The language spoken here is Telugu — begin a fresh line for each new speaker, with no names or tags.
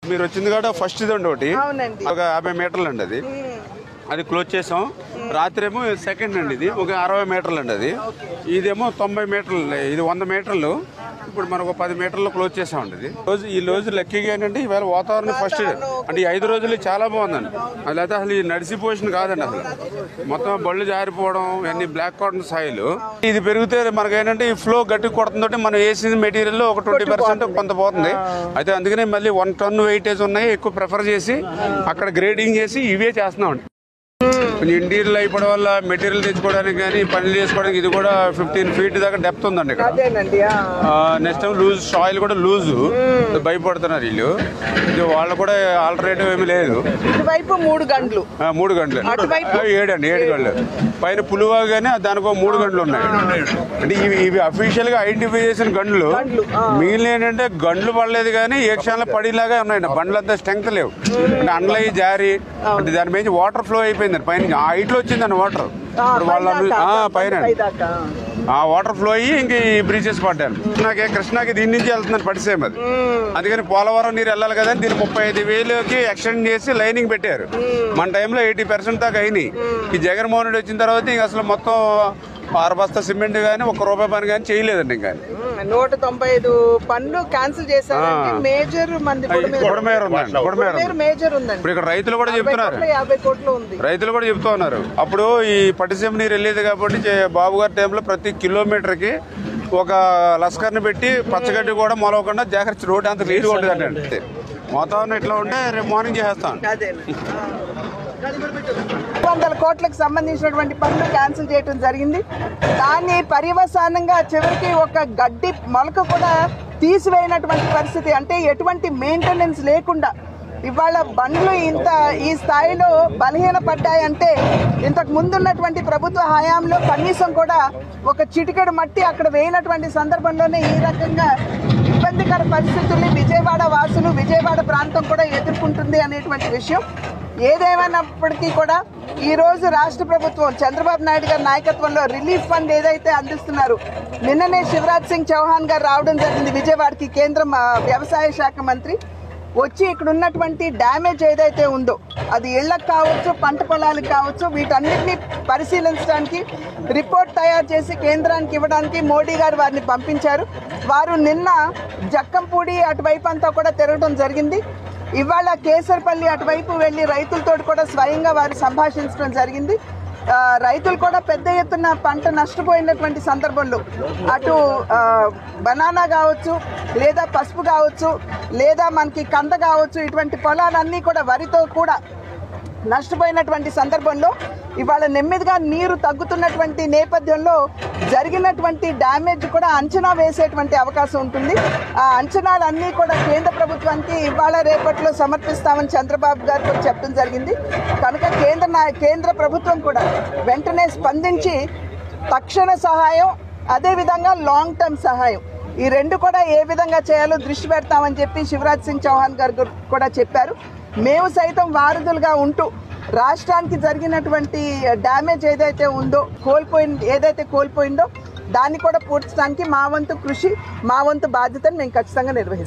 మీరు వచ్చింది కూడా ఫస్ట్ ఇది ఒకటి ఒక 50 మీటర్లు అండి అది క్లోజ్ చేసాం. రాత్రి ఏమో సెకండ్ అండి ఇది ఒక 60 మీటర్లు అండి అది. ఇదేమో 90 మీటర్లు, ఇది 100 మీటర్లు. ఇప్పుడు మనం ఒక 10 మీటర్లు క్లోజ్ చేసామండి ఇది. ఈ రోజు లక్కీగా ఏంటంటే ఈవేళ వాతావరణం ఫస్ట్ అంటే ఈ 5 రోజులు చాలా బాగుందండి. అది అయితే అసలు ఈ నడిసిపోషన్ కాదండి, అసలు మొత్తం బళ్ళు జారిపోవడం ఇవన్నీ బ్లాక్ కాటన్ సాయిల్. ఇది పెరిగితే మనకి ఏంటంటే ఈ ఫ్లో గట్టి కొడుతుంటే మనం వేసిన మెటీరియల్ ఒక 20% కొంత పోతుంది. అయితే అందుకనే మళ్ళీ 1 టన్ వెయిటేజ్ ఉన్నాయి, ఎక్కువ ప్రిఫర్ చేసి అక్కడ గ్రేడింగ్ చేసి ఇవే చేస్తున్నామండి. కొంచెం ఇంటీరియల్ అయిపోవడం వల్ల మెటీరియల్ తెచ్చుకోవడానికి కానీ పనులు చేసుకోవడానికి ఇది కూడా 15 feet దాకా డెప్త్ ఉందండి ఇక్కడ. నెక్స్ట్ టైం లూజ్ సాయిల్ కూడా లూజు, భయపడుతున్నారు వీళ్ళు. ఇది వాళ్ళు కూడా ఆల్టర్నేటివ్ ఏమీ లేదు.
3 గంటలు
7 గంటలు పైన పులువా గానీ దానికి 3 గంటలు ఉన్నాయి. అంటే ఇవి అఫీషియల్ గా ఐడెంటిఫై చేసిన గంటలు. మిగిలిన ఏంటంటే గంటలు పడలేదు కానీ ఏ క్షణంలో పడేలాగా ఉన్నాయండి. బండ్లంతా స్ట్రెంగ్త్ లేవు, అంటే అండ్లై జారి అంటే దాని మీద వాటర్ ఫ్లో అయిపోయింది పైన. ఆ హైట్ లో వచ్చిందండి వాటర్. వాళ్ళ పైన ఆ వాటర్ ఫ్లో అయ్యి ఇంక ఈ బ్రీచెస్ పడ్డాను. కృష్ణాకి దీని నుంచి వెళ్తున్నాను పడిసేమ్ అది. అందుకని పోలవరం నీరు వెళ్ళాలి కదా దీన్ని 35,000కి ఎక్స్టెండ్ చేసి లైనింగ్ పెట్టారు. మన టైంలో 80% దాకా అయినాయి. ఈ జగన్మోహన్ రెడ్డి వచ్చిన తర్వాత ఇంక అసలు మొత్తం 6 బస్తా సిమెంట్ గానీ ₹1 పని కానీ చేయలేదండి. ఇంకా
195 పనులు క్యాన్సిల్ చేశారు. మేజర్
ఇప్పుడు ఇక్కడ రైతులు కూడా చెప్తున్నారు,
50 కోట్లు ఉంది.
రైతులు కూడా చెప్తూ ఉన్నారు. అప్పుడు ఈ పట్టిసీమ నీరు వెళ్ళేది కాబట్టి బాబు గారి టైంలో ప్రతి కిలోమీటర్కి ఒక లస్కర్ని పెట్టి పచ్చగడ్డి కూడా మొలవకుండా జాగ్రత్త రోడ్డు అంత నీరు కొట్టేదండి. అంటే వాతావరణం ఇట్లా ఉంటే రేపు మార్నింగ్ చేస్తాను.
200 కోట్లకు సంబంధించినటువంటి పనులు క్యాన్సిల్ చేయడం జరిగింది. దాన్ని పర్యవసానంగా చివరికి ఒక గడ్డి మొలక కూడా తీసివేయనటువంటి పరిస్థితి. అంటే ఎటువంటి మెయింటెనెన్స్ లేకుండా ఇవాళ బండ్లు ఈ స్థాయిలో బలహీనపడ్డాయంటే ఇంతకు ముందున్నటువంటి ప్రభుత్వ హయాంలో కనీసం కూడా ఒక చిటికెడు మట్టి అక్కడ వేయనటువంటి సందర్భంలోనే ఈ రకంగా ఇబ్బందికర పరిస్థితుల్ని విజయవాడ వాసులు, విజయవాడ ప్రాంతం కూడా ఎదుర్కొంటుంది అనేటువంటి విషయం. ఏదేమైనప్పటికీ కూడా ఈ రోజు రాష్ట్ర ప్రభుత్వం చంద్రబాబు నాయుడు గారి నాయకత్వంలో రిలీఫ్ ఫండ్ ఏదైతే అందిస్తున్నారు, నిన్ననే శివరాజ్ సింగ్ చౌహాన్ గారు రావడం జరిగింది విజయవాడకి. కేంద్ర వ్యవసాయ శాఖ మంత్రి వచ్చి ఇక్కడ ఉన్నటువంటి డ్యామేజ్ ఏదైతే ఉందో అది ఇళ్లకు కావచ్చు, పంట పొలాలకు కావచ్చు, వీటన్నిటిని పరిశీలించడానికి రిపోర్ట్ తయారు చేసి కేంద్రానికి ఇవ్వడానికి మోడీ గారు వారిని పంపించారు. వారు నిన్న జక్కంపూడి అటువైపు అంతా కూడా తిరగడం జరిగింది. ఇవాళ కేసరపల్లి అటువైపు వెళ్ళి రైతులతో కూడా స్వయంగా వారు సంభాషించడం జరిగింది. రైతులు కూడా పెద్ద ఎత్తున పంట నష్టపోయినటువంటి సందర్భంలో అటు బనానా కావచ్చు, లేదా పసుపు కావచ్చు, లేదా మనకి కంద కావచ్చు, ఇటువంటి పొలాలన్నీ కూడా వరితో కూడా నష్టపోయినటువంటి సందర్భంలో ఇవాళ నెమ్మదిగా నీరు తగ్గుతున్నటువంటి నేపథ్యంలో జరిగినటువంటి డ్యామేజ్ కూడా అంచనా వేసేటువంటి అవకాశం ఉంటుంది. ఆ అంచనాలన్నీ కూడా కేంద్ర ప్రభుత్వానికి ఇవాళ రేపట్లో సమర్పిస్తామని చంద్రబాబు గారు కూడా చెప్పడం జరిగింది. కనుక కేంద్ర ప్రభుత్వం కూడా వెంటనే స్పందించి తక్షణ సహాయం, అదేవిధంగా లాంగ్ టర్మ్ సహాయం, ఈ రెండు కూడా ఏ విధంగా చేయాలో దృష్టి పెడతామని చెప్పి శివరాజ్ సింగ్ చౌహాన్ గారు కూడా చెప్పారు. మేము సైతం వారధులుగా ఉంటూ రాష్ట్రానికి జరిగినటువంటి డ్యామేజ్ ఏదైతే ఉందో, కోల్పోయిందో దాన్ని కూడా పూడ్చడానికి మా వంతు కృషి, మా వంతు బాధ్యతను మేము ఖచ్చితంగా నిర్వహిస్తాం.